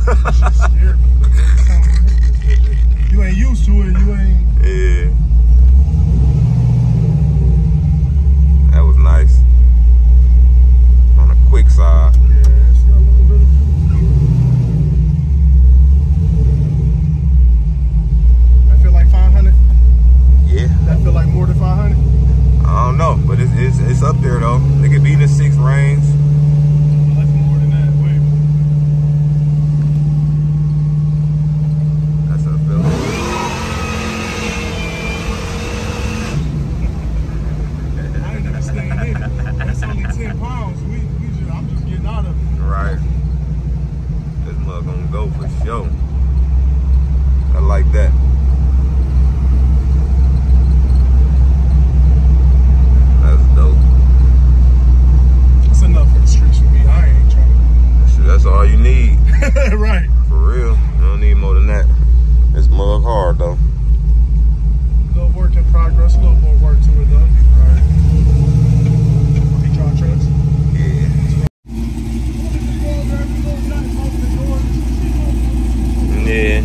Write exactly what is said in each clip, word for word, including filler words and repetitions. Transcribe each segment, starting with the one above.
Shit scared me. Like, every time I hit this bitch, you ain't used to it. You ain't. Yeah. That was nice. On the quick side. Yeah, it's got a little bit of juice. I feel like five hundred. Yeah. That feel like more than five hundred. I don't know, but it's, it's it's up there though. It could be in the six range. That's more than that. Way more. That's a feeling. I ain't even staying in it. That's only ten pounds. We, we just, I'm just getting out of it. Right. This mug gonna go for sure. I like that. That's dope. That's enough for the streets for me. I ain't trying Shit, that's all you need. to. Right. For real. You don't need more than that. This mug hard though. A little work in progress. A little more work to it though. All right. He draw trucks. Yeah. Yeah.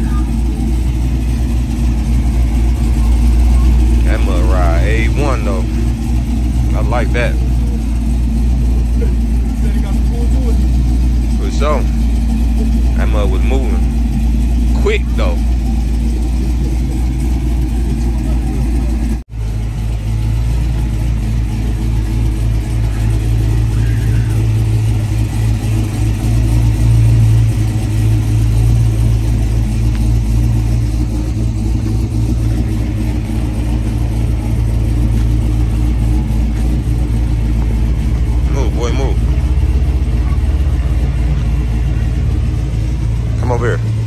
That mug ride A one though. I like that. For sure. That mug was moving. Quick though. Move, boy, move. Come over here.